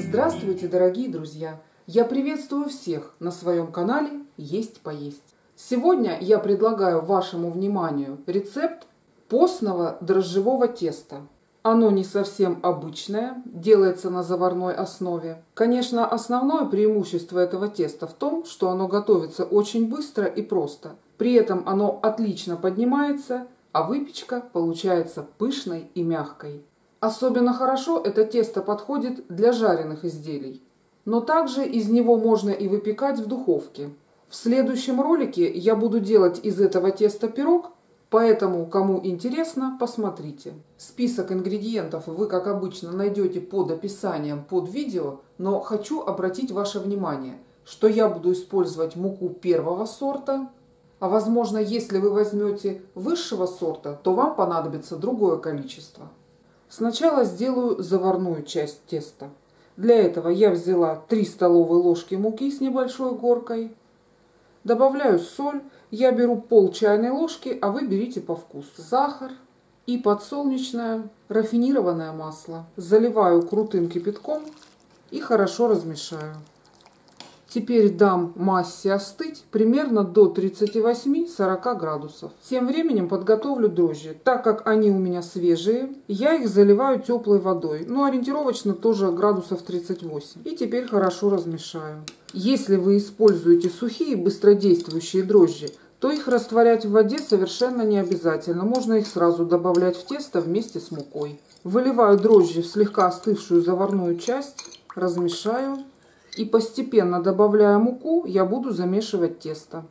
Здравствуйте, дорогие друзья! Я приветствую всех на своем канале «Есть поесть». Сегодня я предлагаю вашему вниманию рецепт постного дрожжевого теста. Оно не совсем обычное, делается на заварной основе. Конечно, основное преимущество этого теста в том, что оно готовится очень быстро и просто. При этом оно отлично поднимается, а выпечка получается пышной и мягкой. Особенно хорошо это тесто подходит для жареных изделий. Но также из него можно и выпекать в духовке. В следующем ролике я буду делать из этого теста пирог, поэтому, кому интересно, посмотрите. Список ингредиентов вы, как обычно, найдете под описанием под видео, но хочу обратить ваше внимание, что я буду использовать муку первого сорта, а возможно, если вы возьмете высшего сорта, то вам понадобится другое количество. Сначала сделаю заварную часть теста. Для этого я взяла 3 столовые ложки муки с небольшой горкой. Добавляю соль. Я беру пол чайной ложки, а вы берите по вкусу. Сахар и подсолнечное рафинированное масло. Заливаю крутым кипятком и хорошо размешаю. Теперь дам массе остыть примерно до 38-40 градусов. Тем временем подготовлю дрожжи. Так как они у меня свежие, я их заливаю теплой водой. Ну, ориентировочно тоже градусов 38. И теперь хорошо размешаю. Если вы используете сухие быстродействующие дрожжи, то их растворять в воде совершенно не обязательно. Можно их сразу добавлять в тесто вместе с мукой. Выливаю дрожжи в слегка остывшую заварную часть, размешаю. И постепенно добавляя муку, я буду замешивать тесто.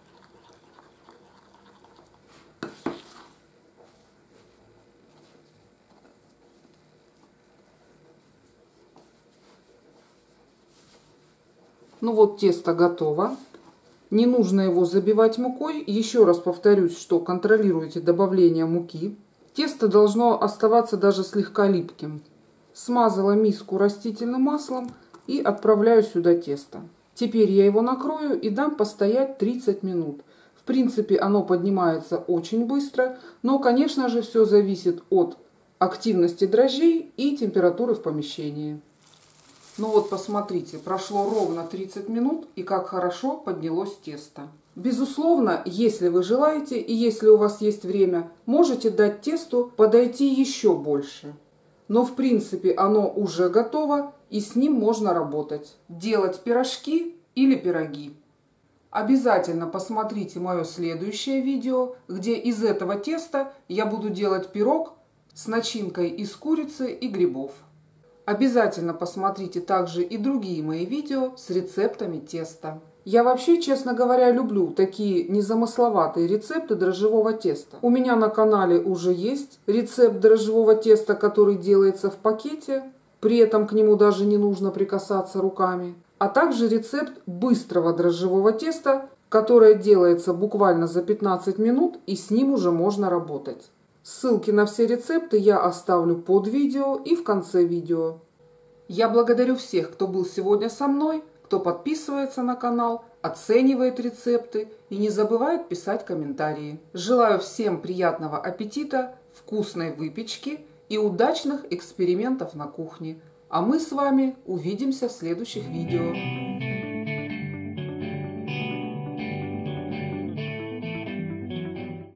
Ну вот, тесто готово. Не нужно его забивать мукой. Еще раз повторюсь, что контролируйте добавление муки. Тесто должно оставаться даже слегка липким. Смазала миску растительным маслом и отправляю сюда тесто. Теперь я его накрою и дам постоять 30 минут. В принципе, оно поднимается очень быстро, но, конечно же, все зависит от активности дрожжей и температуры в помещении. Ну вот, посмотрите, прошло ровно 30 минут, и как хорошо поднялось тесто. Безусловно, если вы желаете и если у вас есть время, можете дать тесту подойти еще больше. Но в принципе оно уже готово, и с ним можно работать. Делать пирожки или пироги. Обязательно посмотрите мое следующее видео, где из этого теста я буду делать пирог с начинкой из курицы и грибов. Обязательно посмотрите также и другие мои видео с рецептами теста. Я вообще, честно говоря, люблю такие незамысловатые рецепты дрожжевого теста. У меня на канале уже есть рецепт дрожжевого теста, который делается в пакете. При этом к нему даже не нужно прикасаться руками. А также рецепт быстрого дрожжевого теста, которое делается буквально за 15 минут, и с ним уже можно работать. Ссылки на все рецепты я оставлю под видео и в конце видео. Я благодарю всех, кто был сегодня со мной, кто подписывается на канал, оценивает рецепты и не забывает писать комментарии. Желаю всем приятного аппетита, вкусной выпечки и удачных экспериментов на кухне. А мы с вами увидимся в следующих видео.